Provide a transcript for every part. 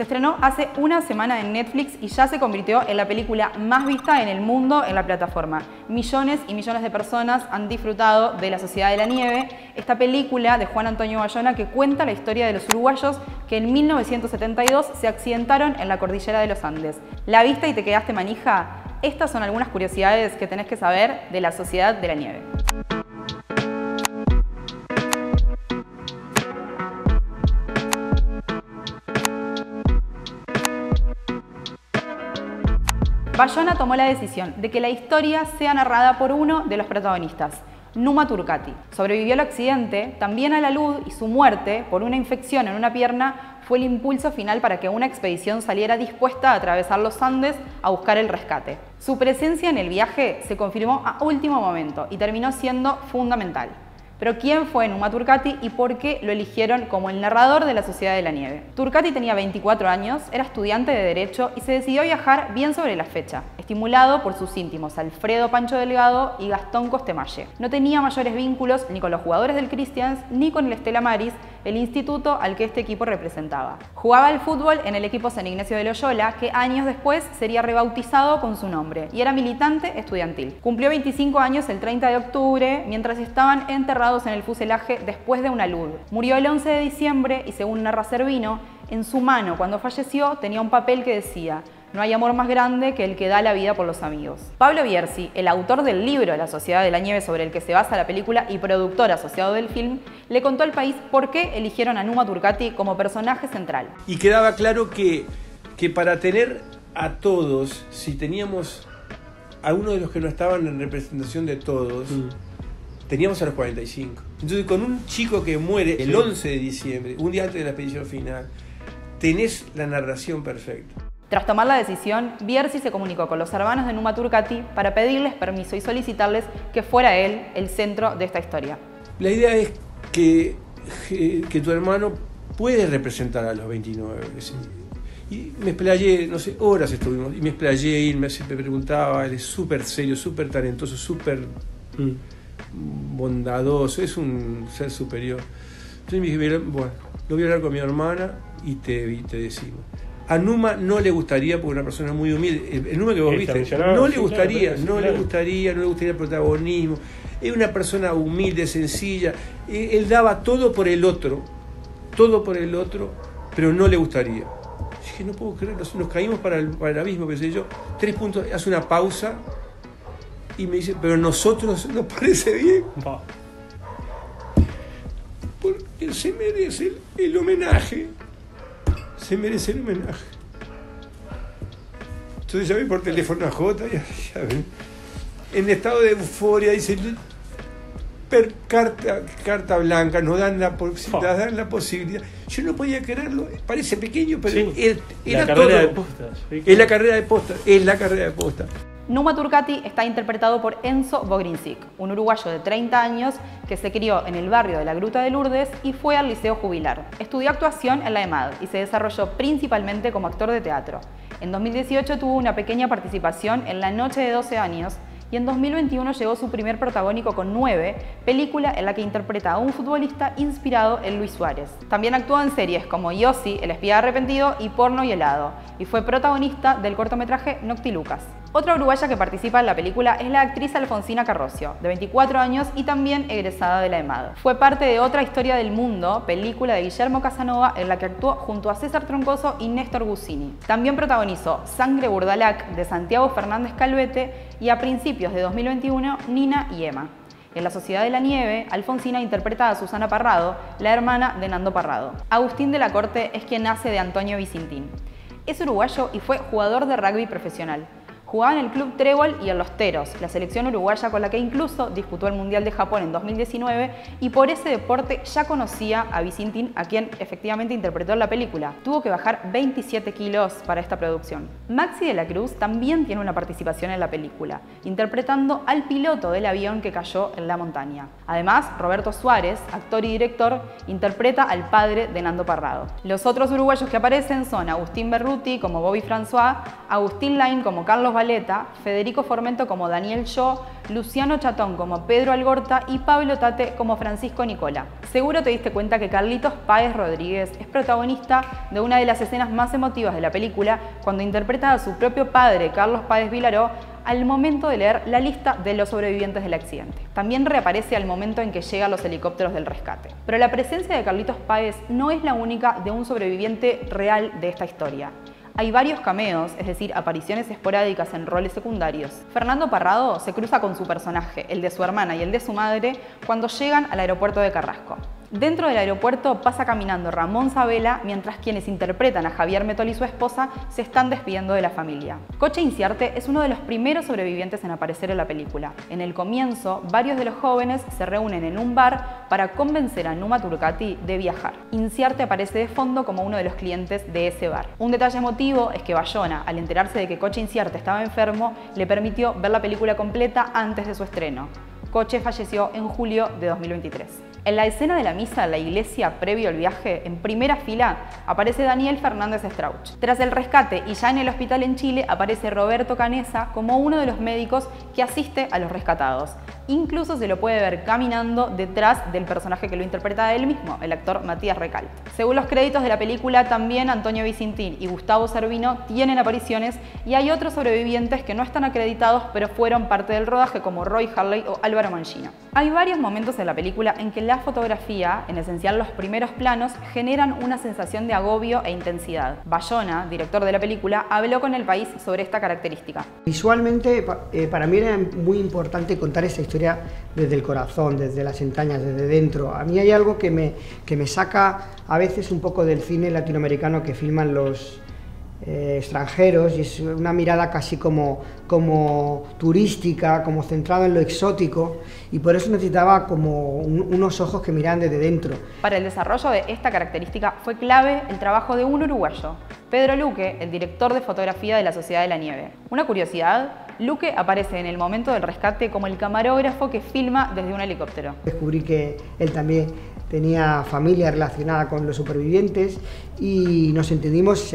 Se estrenó hace una semana en Netflix y ya se convirtió en la película más vista en el mundo en la plataforma. Millones y millones de personas han disfrutado de La Sociedad de la Nieve, esta película de Juan Antonio Bayona que cuenta la historia de los uruguayos que en 1972 se accidentaron en la cordillera de los Andes. ¿La viste y te quedaste manija? Estas son algunas curiosidades que tenés que saber de La Sociedad de la Nieve. Bayona tomó la decisión de que la historia sea narrada por uno de los protagonistas, Numa Turcati. Sobrevivió al accidente, también a la luz, y su muerte por una infección en una pierna fue el impulso final para que una expedición saliera dispuesta a atravesar los Andes a buscar el rescate. Su presencia en el viaje se confirmó a último momento y terminó siendo fundamental. Pero ¿quién fue Numa Turcati y por qué lo eligieron como el narrador de La Sociedad de la Nieve? Turcati tenía 24 años, era estudiante de Derecho y se decidió a viajar bien sobre la fecha, estimulado por sus íntimos Alfredo Pancho Delgado y Gastón Costemalle. No tenía mayores vínculos ni con los jugadores del Christians ni con el Stella Maris, el instituto al que este equipo representaba. Jugaba al fútbol en el equipo San Ignacio de Loyola, que años después sería rebautizado con su nombre, y era militante estudiantil. Cumplió 25 años el 30 de octubre, mientras estaban enterrados en el fuselaje después de una luz. Murió el 11 de diciembre y, según narra Servino, en su mano cuando falleció tenía un papel que decía: no hay amor más grande que el que da la vida por los amigos. Pablo Bierzi, el autor del libro La Sociedad de la Nieve sobre el que se basa la película y productor asociado del film, le contó al país por qué eligieron a Numa Turcati como personaje central. Y quedaba claro que para tener a todos, si teníamos a uno de los que no estaban en representación de todos, teníamos a los 45. Entonces, con un chico que muere el 11 de diciembre, un día antes de la expedición final, tenés la narración perfecta. Tras tomar la decisión, Bierzi se comunicó con los hermanos de Numa Turcati para pedirles permiso y solicitarles que fuera él el centro de esta historia. La idea es que tu hermano puede representar a los 29. ¿Sí? Y me explayé, no sé, horas estuvimos, y me explayé y me preguntaba, él es súper serio, súper talentoso, súper bondadoso, es un ser superior. Entonces me dije, bueno, lo voy a hablar con mi hermana y te decimos. A Numa no le gustaría, porque es una persona muy humilde, el Numa que vos viste, no le gustaría el protagonismo, es una persona humilde, sencilla, él daba todo por el otro, pero no le gustaría. Dije, no puedo creerlo, nos caímos para el abismo, qué sé yo, 3 puntos, hace una pausa y me dice, pero nosotros nos parece bien, porque él se merece el homenaje. Se merece el homenaje. Entonces llamé por teléfono a Jota y ya ven, en estado de euforia, dice, carta blanca, nos dan la posibilidad. Yo no podía creerlo, parece pequeño, pero sí, era todo. Es la carrera de posta. Numa Turcati está interpretado por Enzo Bogrinsic, un uruguayo de 30 años que se crió en el barrio de la Gruta de Lourdes y fue al Liceo Jubilar. Estudió actuación en la EMAD y se desarrolló principalmente como actor de teatro. En 2018 tuvo una pequeña participación en La Noche de 12 años y en 2021 llegó su primer protagónico con 9, película en la que interpreta a un futbolista inspirado en Luis Suárez. También actuó en series como Yossi, El espía arrepentido y Porno y helado, y fue protagonista del cortometraje Noctilucas. Otra uruguaya que participa en la película es la actriz Alfonsina Carroccio, de 24 años y también egresada de la EMAD. Fue parte de Otra historia del mundo, película de Guillermo Casanova en la que actuó junto a César Troncoso y Néstor Gusini. También protagonizó Sangre Burdalac de Santiago Fernández Calvete y a principios de 2021 Nina y Emma. En La Sociedad de la Nieve, Alfonsina interpreta a Susana Parrado, la hermana de Nando Parrado. Agustín de la Corte es quien hace de Antonio Vicintín. Es uruguayo y fue jugador de rugby profesional. Jugaba en el Club Trébol y en Los Teros, la selección uruguaya con la que incluso disputó el Mundial de Japón en 2019, y por ese deporte ya conocía a Vicintín, a quien efectivamente interpretó en la película. Tuvo que bajar 27 kilos para esta producción. Maxi de la Cruz también tiene una participación en la película, interpretando al piloto del avión que cayó en la montaña. Además, Roberto Suárez, actor y director, interpreta al padre de Nando Parrado. Los otros uruguayos que aparecen son Agustín Berruti como Bobby François, Agustín Lain como Carlos Zabaleta, Federico Formento como Daniel Yo, Luciano Chatón como Pedro Algorta y Pablo Tate como Francisco Nicola. Seguro te diste cuenta que Carlitos Páez Rodríguez es protagonista de una de las escenas más emotivas de la película cuando interpreta a su propio padre, Carlos Páez Vilaró, al momento de leer la lista de los sobrevivientes del accidente. También reaparece al momento en que llegan los helicópteros del rescate. Pero la presencia de Carlitos Páez no es la única de un sobreviviente real de esta historia. Hay varios cameos, es decir, apariciones esporádicas en roles secundarios. Fernando Parrado se cruza con su personaje, el de su hermana y el de su madre, cuando llegan al aeropuerto de Carrasco. Dentro del aeropuerto pasa caminando Ramón Sabela, mientras quienes interpretan a Javier Metol y su esposa se están despidiendo de la familia. Coche Inciarte es uno de los primeros sobrevivientes en aparecer en la película. En el comienzo, varios de los jóvenes se reúnen en un bar para convencer a Numa Turcati de viajar. Inciarte aparece de fondo como uno de los clientes de ese bar. Un detalle emotivo es que Bayona, al enterarse de que Coche Inciarte estaba enfermo, le permitió ver la película completa antes de su estreno. Coche falleció en julio de 2023. En la escena de la misa en la iglesia previo al viaje, en primera fila, aparece Daniel Fernández Strauch. Tras el rescate y ya en el hospital en Chile, aparece Roberto Canesa como uno de los médicos que asiste a los rescatados. Incluso se lo puede ver caminando detrás del personaje que lo interpreta a él mismo, el actor Matías Recalt. Según los créditos de la película, también Antonio Vicentín y Gustavo Servino tienen apariciones y hay otros sobrevivientes que no están acreditados pero fueron parte del rodaje como Roy Harley o Álvaro Mangino. Hay varios momentos en la película en que la fotografía, en esencial los primeros planos, generan una sensación de agobio e intensidad. Bayona, director de la película, habló con El País sobre esta característica. Visualmente, para mí era muy importante contar esa historia desde el corazón, desde las entrañas, desde dentro. A mí hay algo que me saca a veces un poco del cine latinoamericano que filman los extranjeros, y es una mirada casi como turística, como centrada en lo exótico, y por eso necesitaba como unos ojos que miraran desde dentro. Para el desarrollo de esta característica fue clave el trabajo de un uruguayo, Pedro Luque, el director de fotografía de la Sociedad de la Nieve. Una curiosidad, Luque aparece en el momento del rescate como el camarógrafo que filma desde un helicóptero. Descubrí que él también tenía familia relacionada con los supervivientes y nos entendimos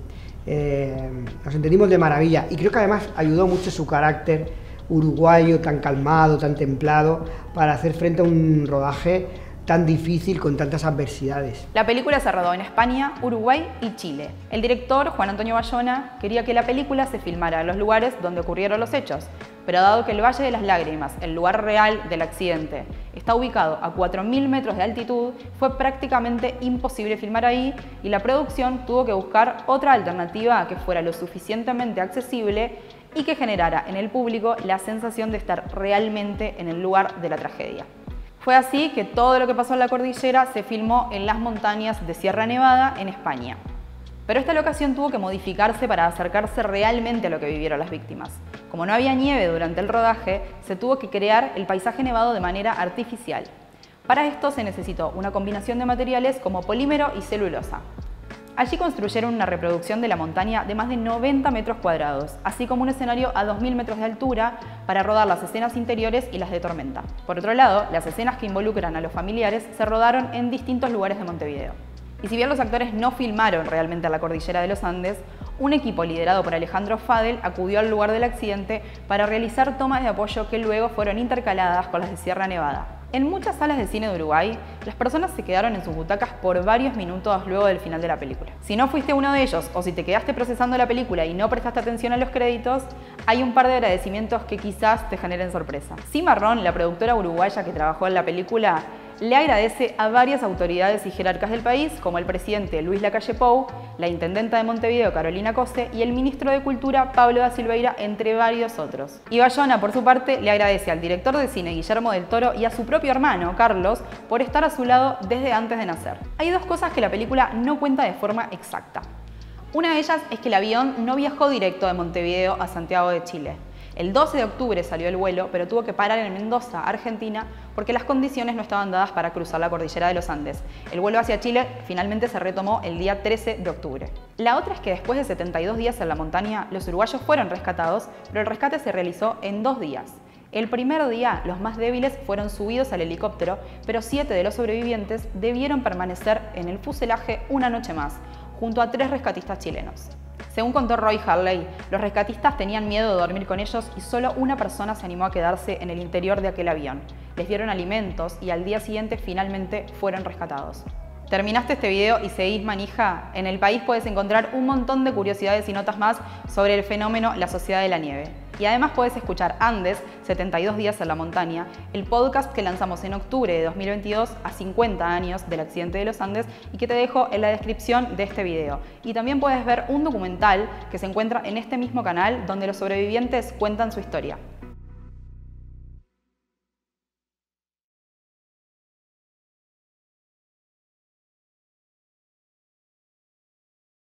de maravilla, y creo que además ayudó mucho su carácter uruguayo tan calmado, tan templado, para hacer frente a un rodaje tan difícil con tantas adversidades. La película se rodó en España, Uruguay y Chile. El director, Juan Antonio Bayona, quería que la película se filmara en los lugares donde ocurrieron los hechos, pero dado que el Valle de las Lágrimas, el lugar real del accidente, está ubicado a 4.000 metros de altitud, fue prácticamente imposible filmar ahí y la producción tuvo que buscar otra alternativa que fuera lo suficientemente accesible y que generara en el público la sensación de estar realmente en el lugar de la tragedia. Fue así que todo lo que pasó en la cordillera se filmó en las montañas de Sierra Nevada, en España. Pero esta locación tuvo que modificarse para acercarse realmente a lo que vivieron las víctimas. Como no había nieve durante el rodaje, se tuvo que crear el paisaje nevado de manera artificial. Para esto se necesitó una combinación de materiales como polímero y celulosa. Allí construyeron una reproducción de la montaña de más de 90 metros cuadrados, así como un escenario a 2.000 metros de altura para rodar las escenas interiores y las de tormenta. Por otro lado, las escenas que involucran a los familiares se rodaron en distintos lugares de Montevideo. Y si bien los actores no filmaron realmente a la cordillera de los Andes, un equipo liderado por Alejandro Fadel acudió al lugar del accidente para realizar tomas de apoyo que luego fueron intercaladas con las de Sierra Nevada. En muchas salas de cine de Uruguay, las personas se quedaron en sus butacas por varios minutos luego del final de la película. Si no fuiste uno de ellos o si te quedaste procesando la película y no prestaste atención a los créditos, hay un par de agradecimientos que quizás te generen sorpresa. Cimarrón, la productora uruguaya que trabajó en la película, le agradece a varias autoridades y jerarcas del país, como el presidente Luis Lacalle Pou, la intendenta de Montevideo Carolina Cose y el ministro de Cultura Pablo da Silveira, entre varios otros. Y Bayona, por su parte, le agradece al director de cine Guillermo del Toro y a su propio hermano, Carlos, por estar a su lado desde antes de nacer. Hay dos cosas que la película no cuenta de forma exacta. Una de ellas es que el avión no viajó directo de Montevideo a Santiago de Chile. El 12 de octubre salió el vuelo, pero tuvo que parar en Mendoza, Argentina, porque las condiciones no estaban dadas para cruzar la cordillera de los Andes. El vuelo hacia Chile finalmente se retomó el día 13 de octubre. La otra es que después de 72 días en la montaña, los uruguayos fueron rescatados, pero el rescate se realizó en 2 días. El primer día, los más débiles fueron subidos al helicóptero, pero 7 de los sobrevivientes debieron permanecer en el fuselaje una noche más, junto a 3 rescatistas chilenos. Según contó Roy Harley, los rescatistas tenían miedo de dormir con ellos y solo una persona se animó a quedarse en el interior de aquel avión. Les dieron alimentos y al día siguiente finalmente fueron rescatados. ¿Terminaste este video y seguís manija? En El País puedes encontrar un montón de curiosidades y notas más sobre el fenómeno La Sociedad de la Nieve. Y además puedes escuchar Andes, 72 días en la montaña, el podcast que lanzamos en octubre de 2022 a 50 años del accidente de los Andes y que te dejo en la descripción de este video. Y también puedes ver un documental que se encuentra en este mismo canal donde los sobrevivientes cuentan su historia.